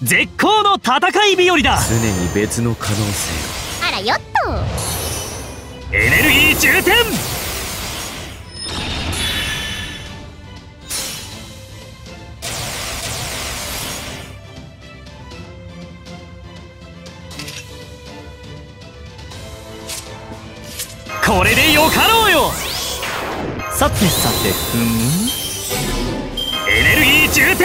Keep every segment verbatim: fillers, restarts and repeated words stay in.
絶好の戦い日和だ。 常に別の可能性あらよっと。 エネルギー充填。これでよかろうよ。さてさて、ふん、エネルギー充填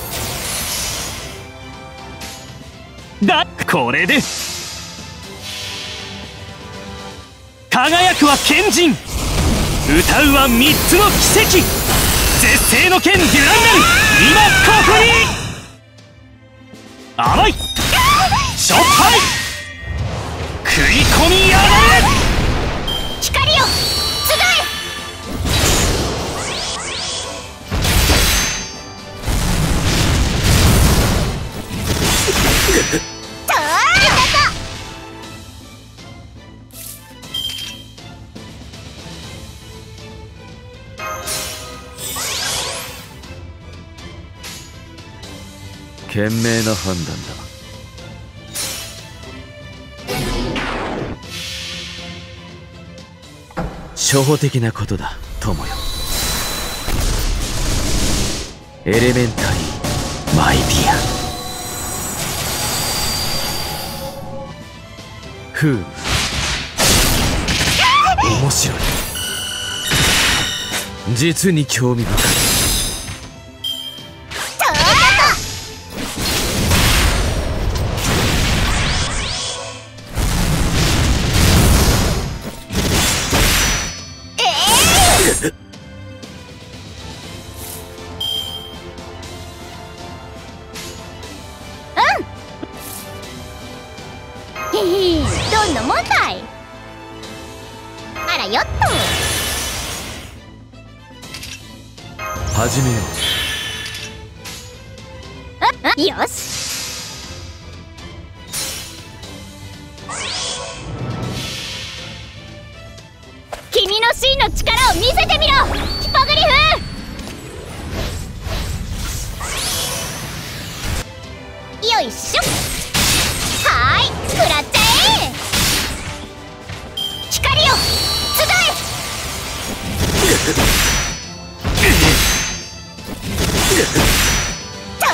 だ。これで輝くは賢人、歌うは三つの奇跡。絶世の剣デュランダル、今ここに。甘いしょっぱい食い込みやがれ。 光よ集えとー賢明な判断だ。初歩的なことだ友よ。エレメンタリーマイディア。ふう、面白い。実に興味深い。 へへ、どんなもんだい。あらよっと。 始めよう。よし。君の真の力を見せてみろ、ヒポグリフ。よいしょ。はーい、食らっちゃえ。光よ集えとー。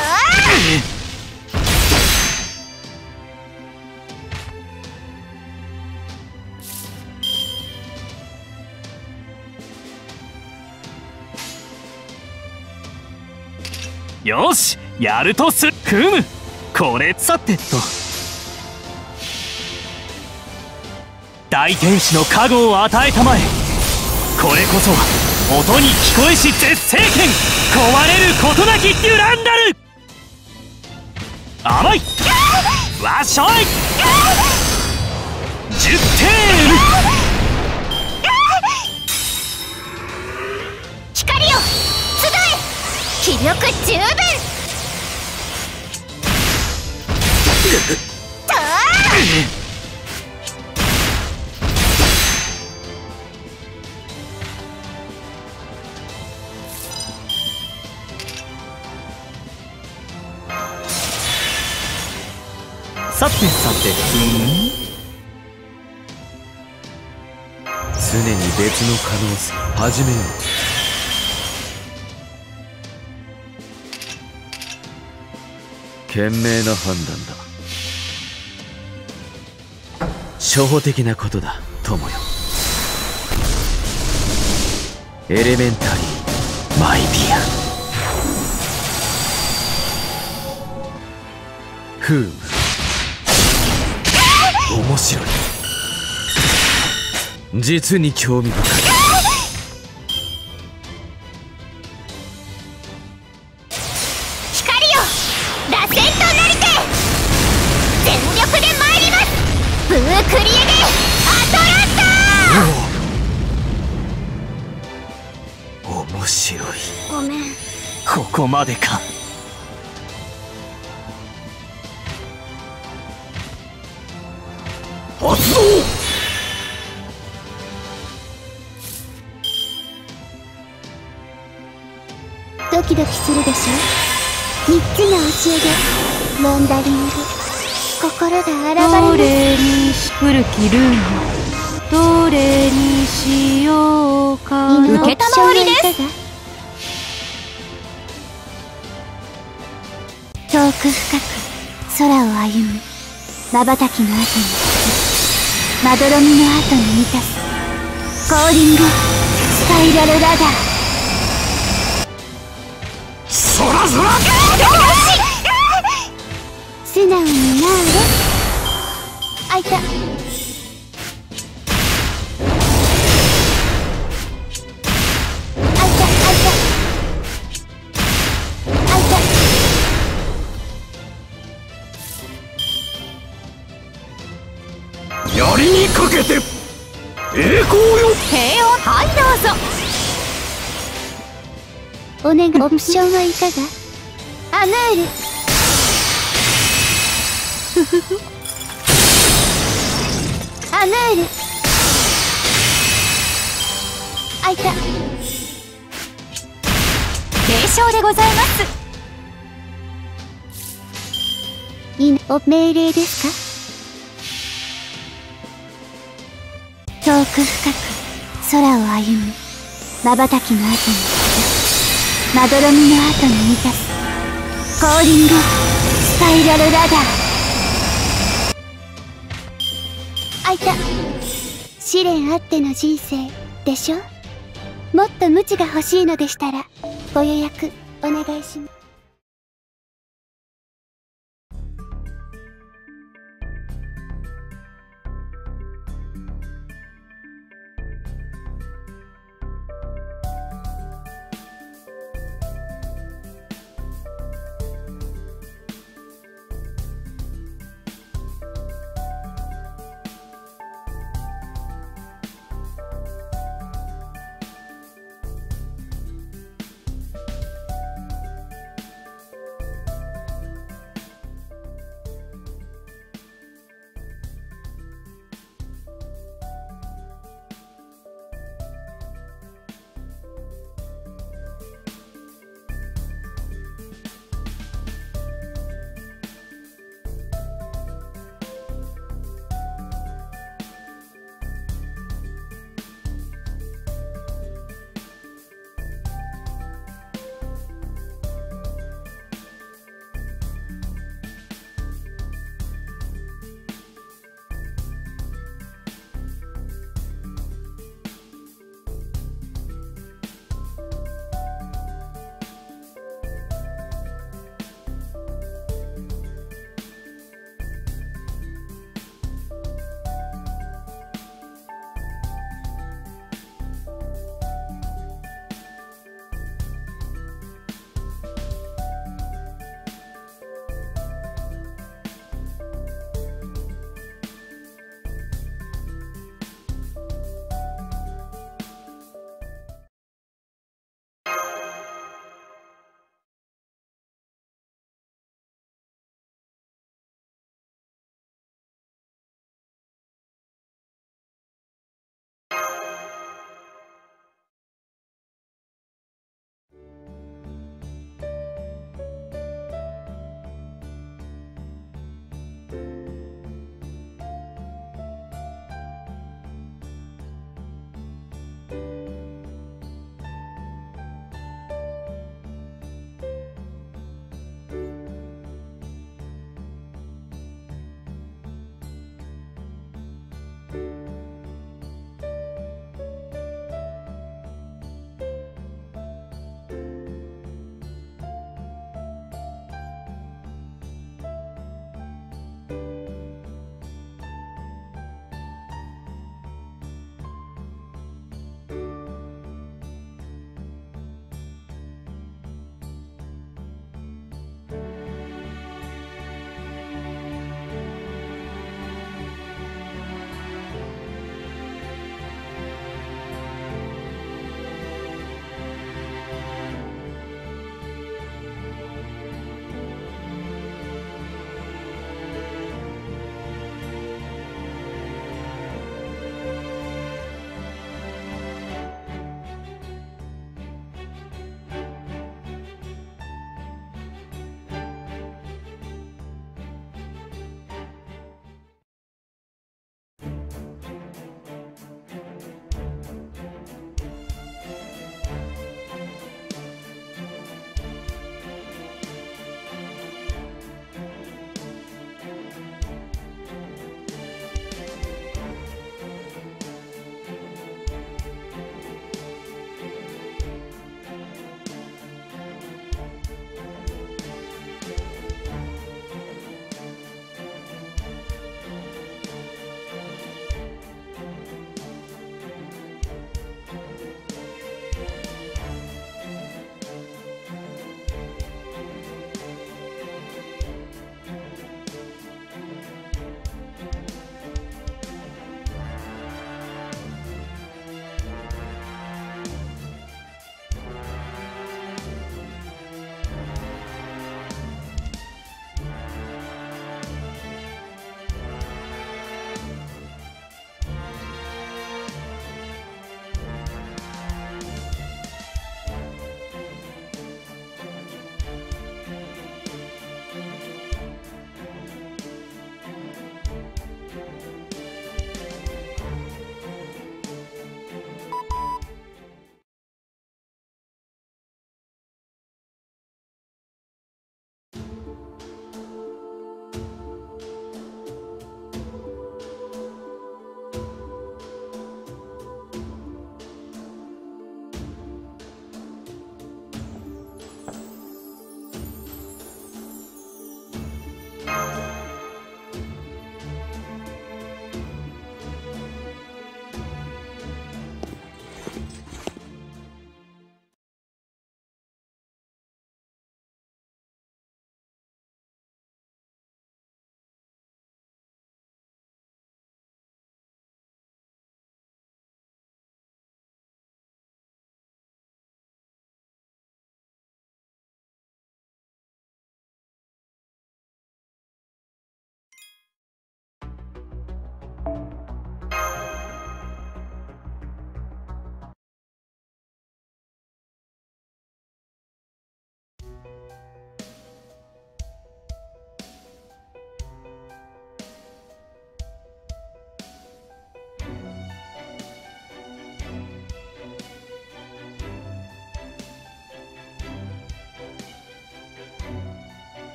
よし、やるとす。ふむ、これさてと、大天使の加護を与えたまえ。これこそは音に聞こえし絶世剣、壊れることなきデュランダル。甘いわっしょいじゅってん。 光よ集え、気力十分とー。 さてさて、ふん、 常に別の可能性。始めよう。賢明な判断だ。初歩的なことだ友よ。エレメンタリーマイディア。ふう、面白い。実に興味深い。 光よ螺旋となりて、全力で参ります。ブークリエでアトランター。 面白い。 ごめん。 ここまでか。 発動。 ドキドキするでしょ。みっつの教え子ロンダリング、心が荒どばれれにし古きルーム、どれにしようか。 今受けたまわりです。 遠く深く空を歩む瞬きの後にまどろみの後に満たすコーリングスパイラルラダー。 そらそら素直になーれ。あいた。あいたあいたあいた。 槍にかけて栄光よ。 平穏。はいどうぞ。 お願い。オプションはいかが。アムール。アムール。あいた。 軽傷でございます。 いいお命令ですか。遠く深く空を歩む瞬きの後にまどろみの後に満たすコーリングスパイラルラダー。あいた。試練あっての人生でしょ。もっと無知が欲しいのでしたらご予約お願いします。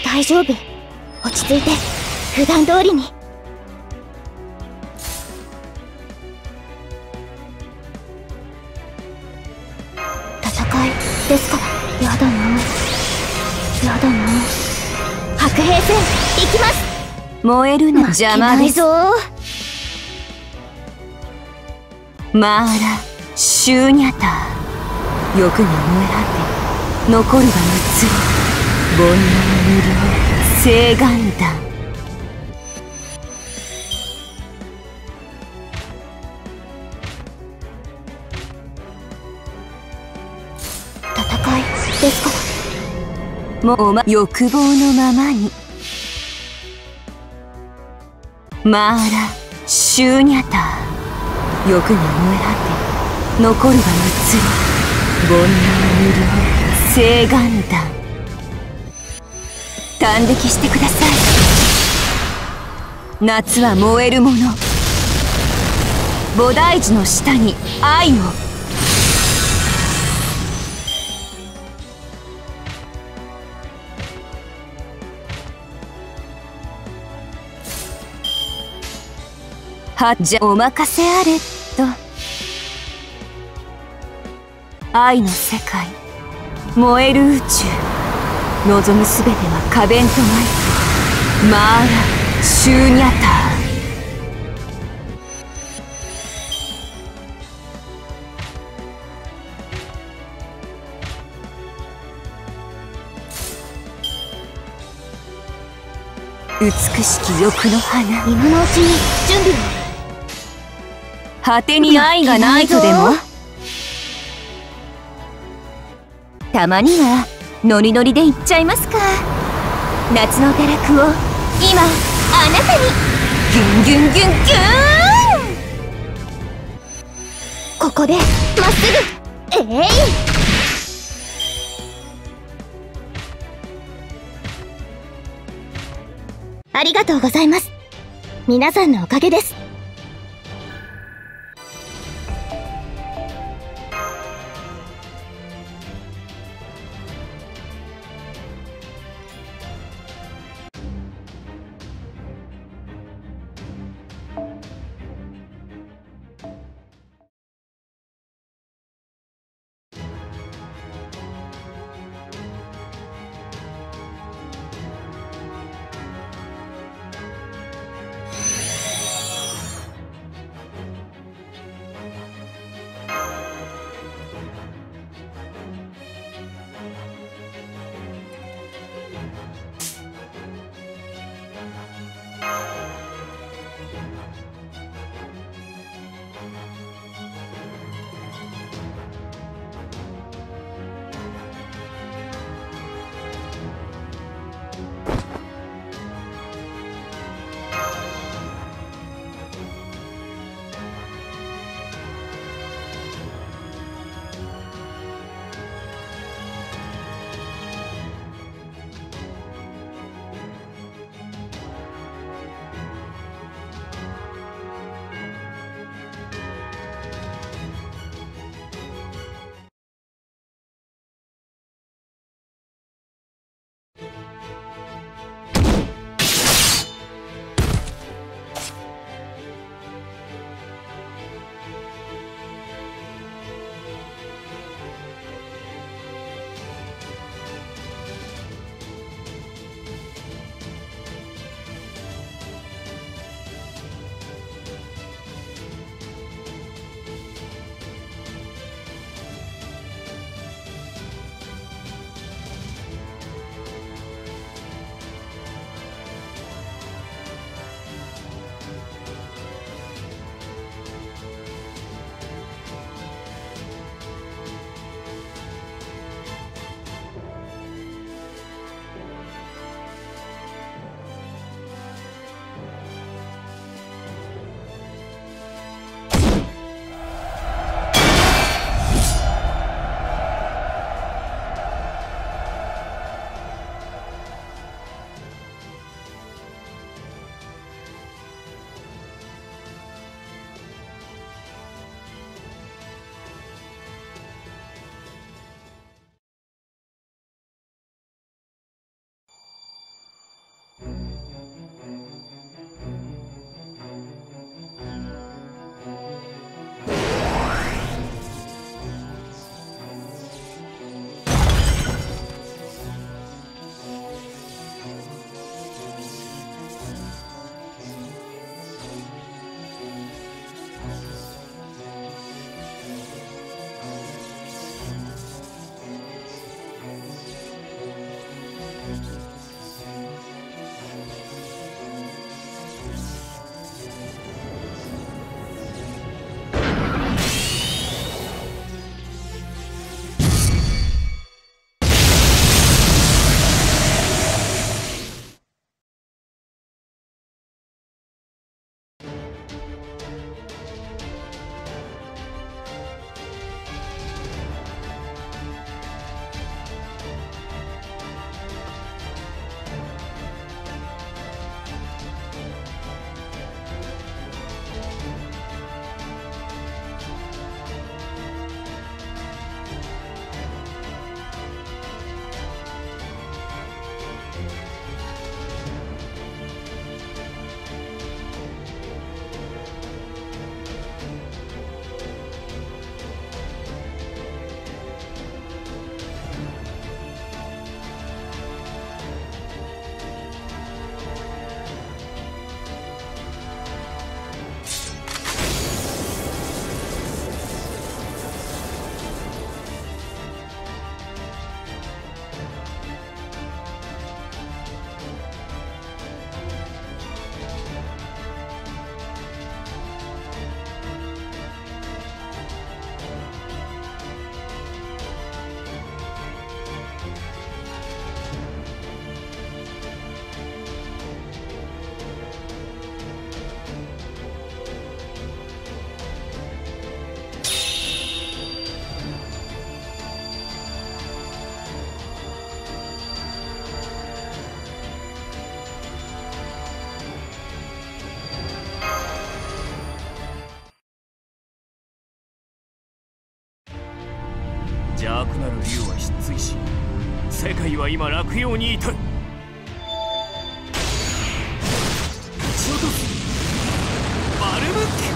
大丈夫。落ち着いて普段通りに。戦いですから。やだなやだな。白兵戦行きます。 燃えるの邪魔です。 ぞ。 マーラシューニャター。欲が燃え果て残るがむつり。煩悩無料聖願弾。 戦いですから。 もう、ま、欲望のままに。マーラシューニャター。欲が燃え果て残るがむつり。煩悩無料聖願弾。感激してください。夏は燃えるもの。菩提樹の下に愛を。はじゃお任せあれと。愛の世界燃える宇宙。望むすべては花弁とマイク。マーラシューニャター。美しき欲の花。 今のうちに準備を。 果てに愛がないとでも。たまにはノリノリでいっちゃいますか。夏の堕落を今あなたに。ギュンギュンギュンギューン。 ここでまっすぐ。えい、ありがとうございます。皆さんのおかげです。 は今落葉に至る。撃ち落とすバルムック。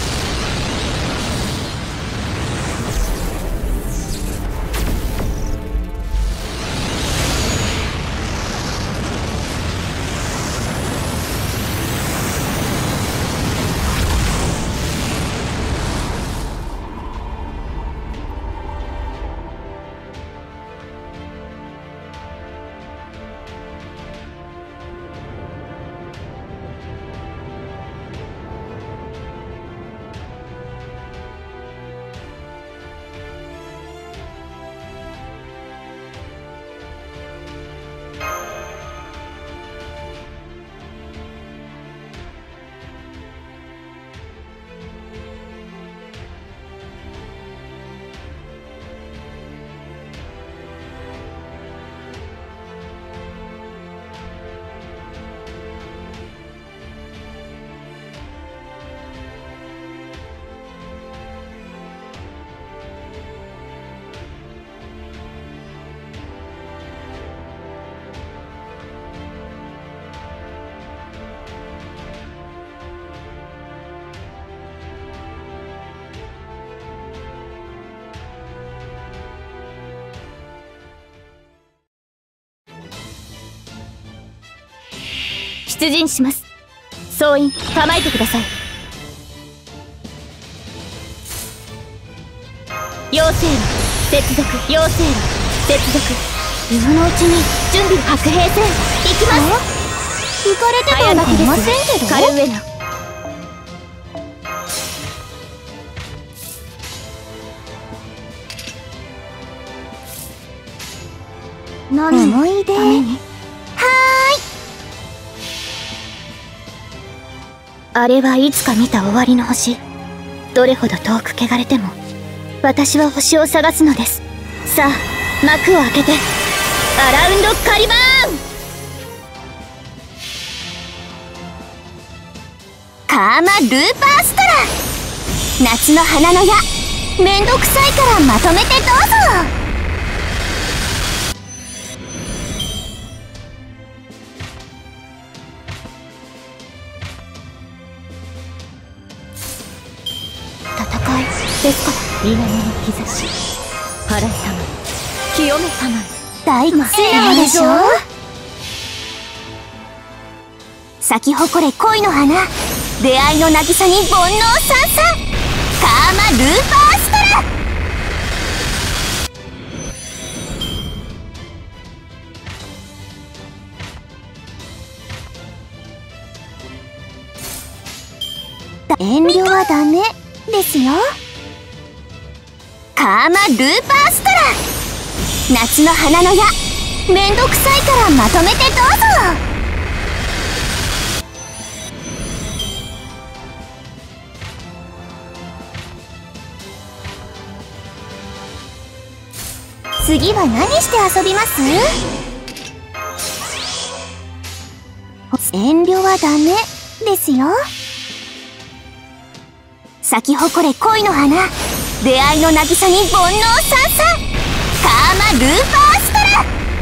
出陣します。総員構えてください。妖精路接続、妖精路接続。今のうちに準備白兵戦行きます。行かれてたんじゃいませんけど。カルウェナ何思い出はーい。あれはいつか見た終わりの星。どれほど遠く汚れても私は星を探すのです。さあ幕を開けてアラウンドカリバーン。カーマ・ルーパーストラ。夏の花の矢、めんどくさいからまとめてどうぞ。ですから稲の兆し、払いたまえ清めたまえ。大素直でしょ。咲き誇れ恋の花、出会いの渚に煩悩さんさん。カーマ・ルーパーストラ。遠慮はダメですよ。カーマ・ルーパーストラ。夏の花の矢、めんどくさいからまとめてどうぞ。次は何して遊びます？遠慮はダメですよ。咲き誇れ恋の花、出会いの渚に煩悩さんさん。カーマ・ルーパーストラ。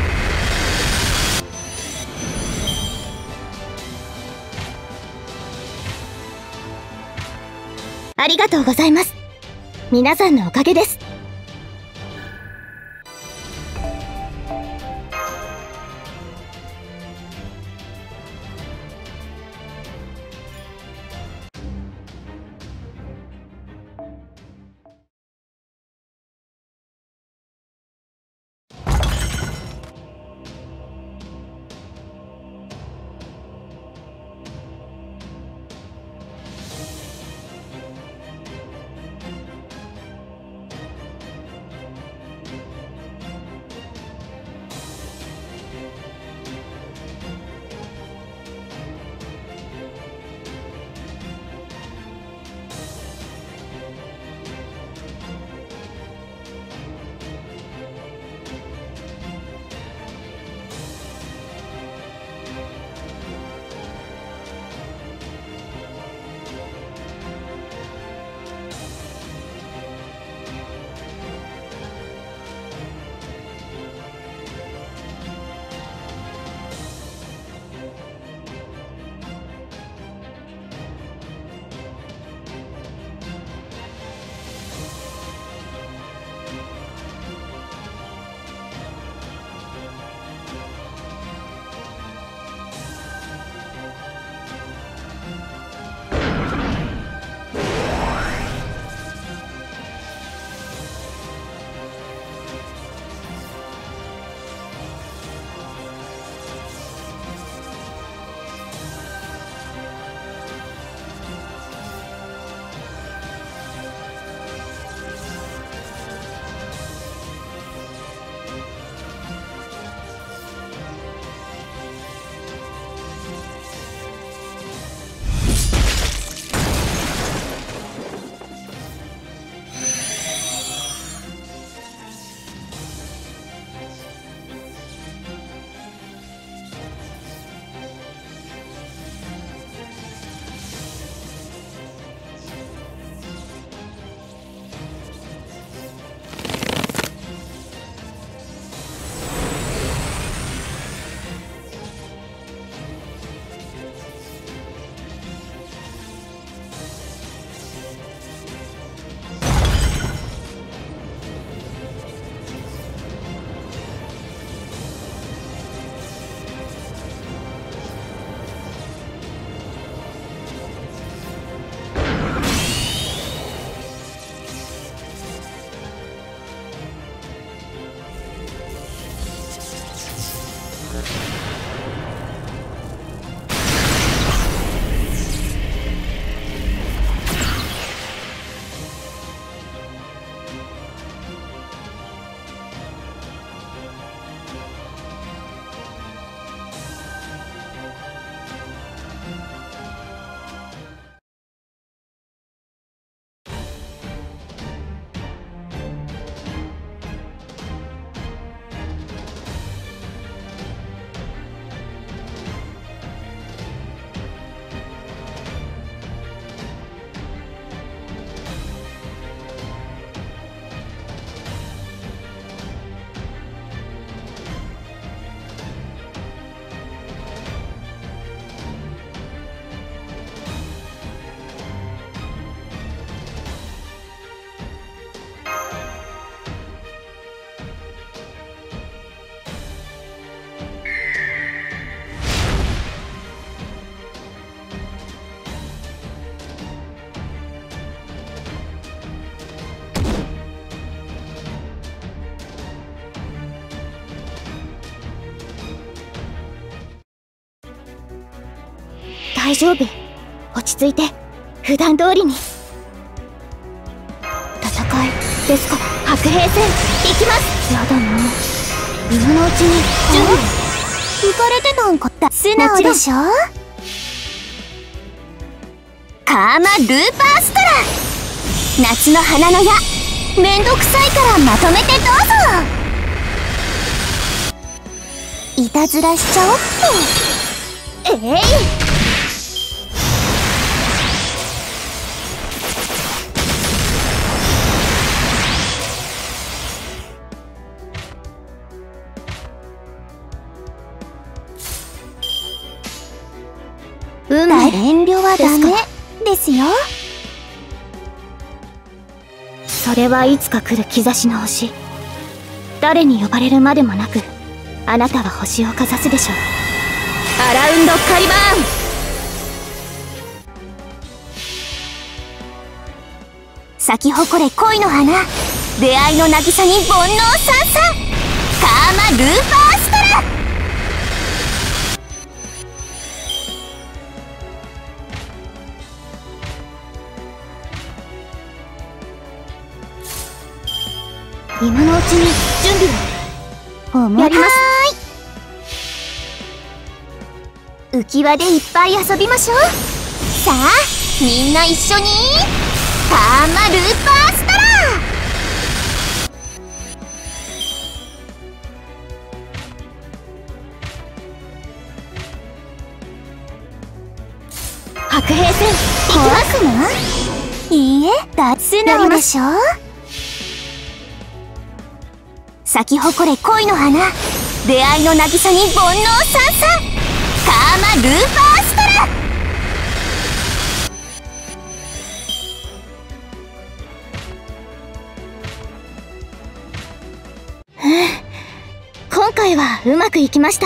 ありがとうございます。皆さんのおかげです。 大丈夫。落ち着いて普段通りに。戦いですから。白兵戦行きます。やだな、今のうちに準備。浮かれてなんかった素直でしょ。カーマ・ルーパーストラ、夏の花の矢、めんどくさいからまとめてどうぞ。いたずらしちゃおっと。えい、うん、遠慮はダメですよ。それはいつか来る兆しの星。誰に呼ばれるまでもなく、あなたは星をかざすでしょう。アラウンドカリバーン。咲き誇れ恋の花、出会いの渚に煩悩さんさん。カーマ・ルーパーストラ。今のうちに準備を。やります。浮き輪でいっぱい遊びましょう。さあみんな一緒にカーマ・ルーパーストラ。白兵戦行きますな。いいえ、だ素直でしょ。咲き誇れ恋の花、出会いの渚に煩悩さんさん。カーマ・ルーパーストラ。ふぅ、今回はうまくいきました。